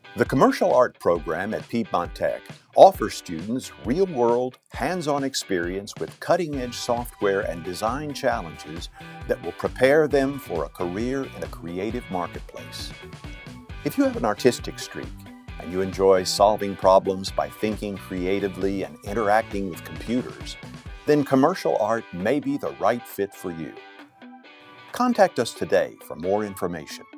The Commercial Art program at Piedmont Tech offers students real-world, hands-on experience with cutting-edge software and design challenges that will prepare them for a career in a creative marketplace. If you have an artistic streak and you enjoy solving problems by thinking creatively and interacting with computers, then commercial art may be the right fit for you. Contact us today for more information.